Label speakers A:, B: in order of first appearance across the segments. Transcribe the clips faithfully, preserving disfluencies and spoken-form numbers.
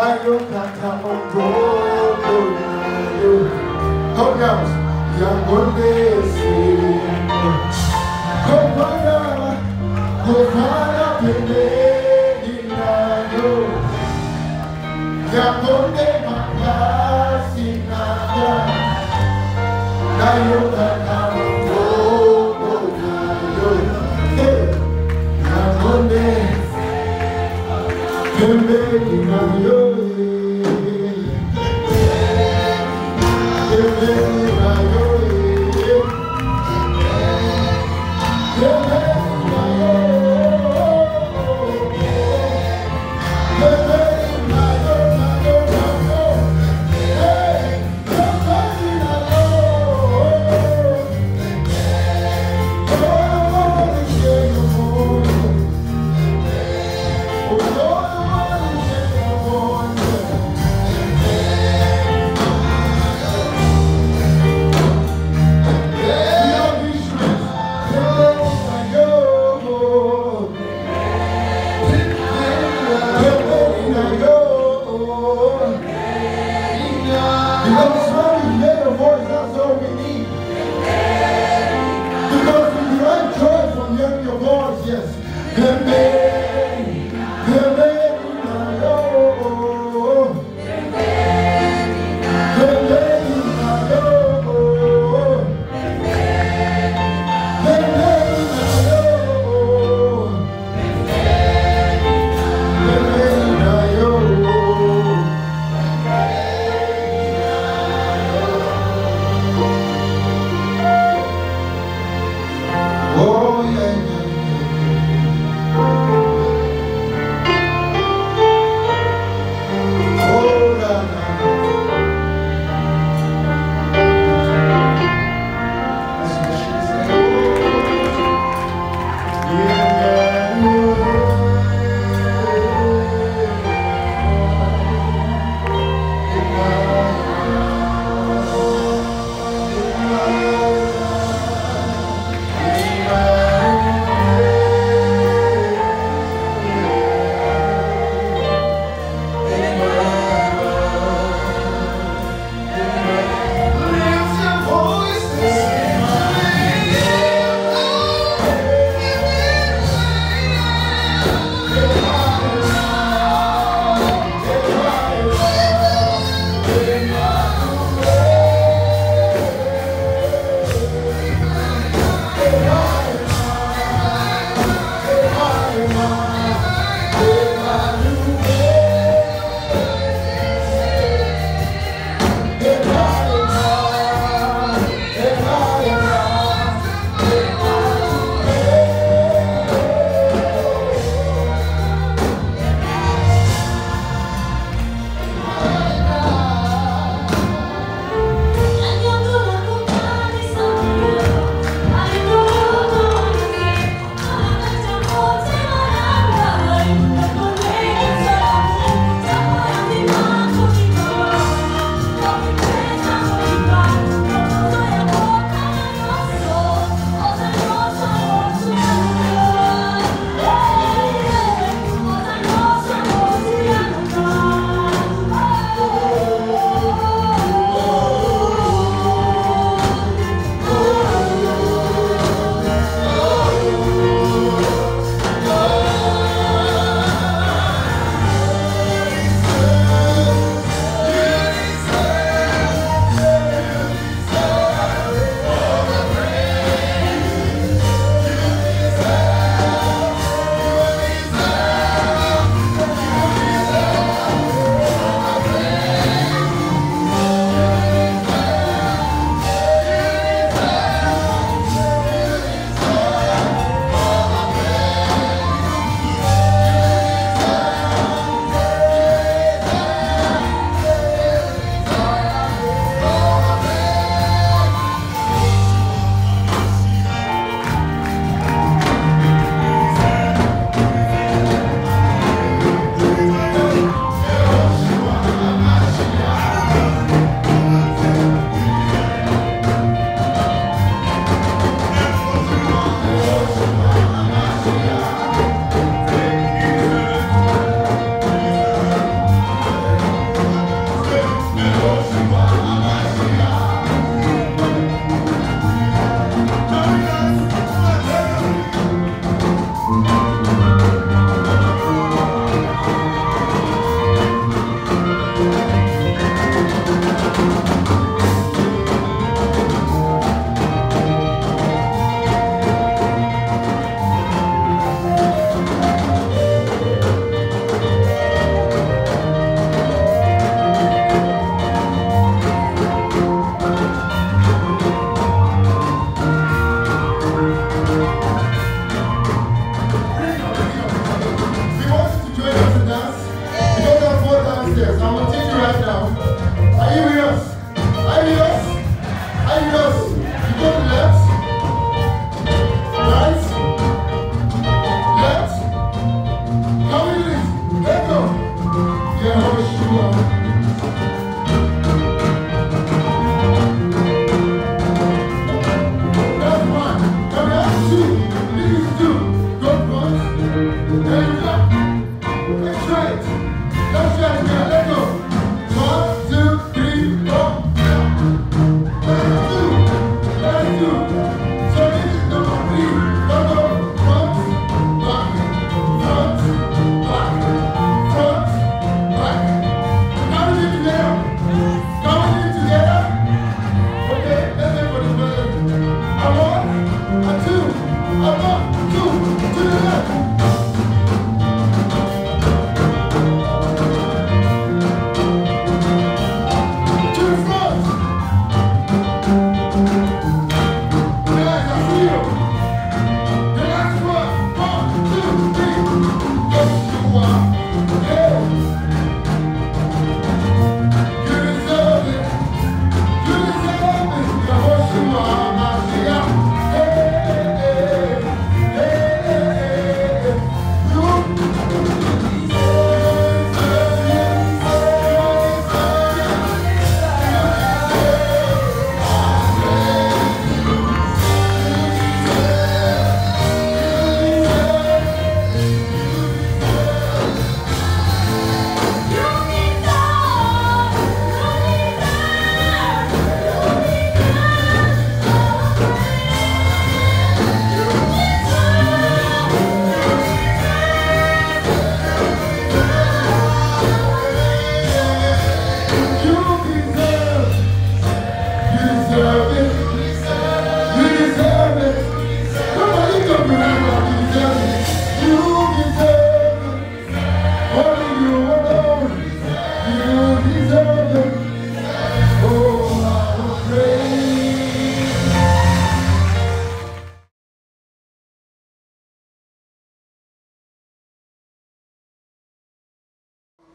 A: Nayo kaka ongogo nayo. Hold down. Yangonde simo. Kofana, kofana pembeni nayo. Yangonde makasi naga. Nayo kaka ongogo nayo. Yangonde pembeni nayo. Pembeni nayo.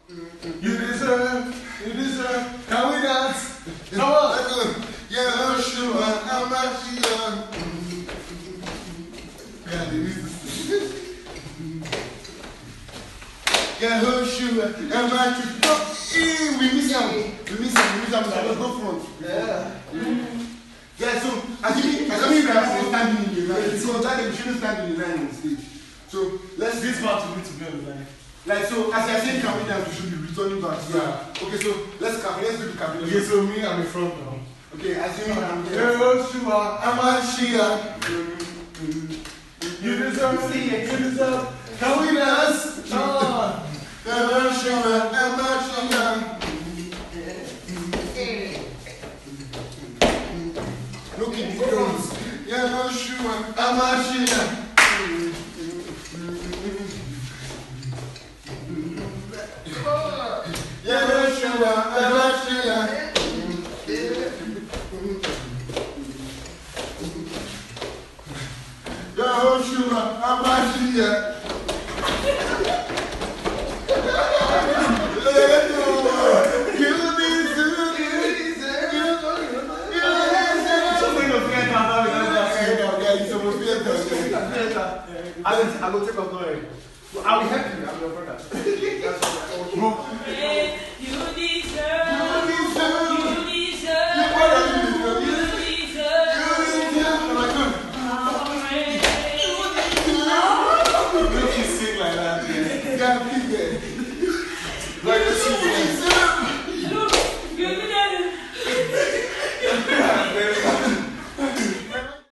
A: You deserve, you deserve. Can we dance? Come on, let's go. Yeah, I'm sure I'm actually yeah, they need to yeah, I'm sure I'm actually we miss him. We miss him. We miss him. Let's go front. Yeah. Yeah, so as you as you are standing in the line, so that we shouldn't stand in the line on stage. So let's this part to be to be on the line. Like so, as I say, coming down, we should be returning back. Yeah. Okay, so let's cap. Let's do the calculation. Okay, so me, I'm in front now. Okay, assuming I'm here. Oh, sure, I'm a Shia. You deserve to see it. You deserve. Can we dance? Come on. I'm a Shia. I'm a Shia. Look at the girls. Yeah, I'm sure. I'm a Shia. Yeah, I'm sure. I'm a Shia. Yeah, sure, I'm actually here. I will take off the ring. I will help you. I'm your brother.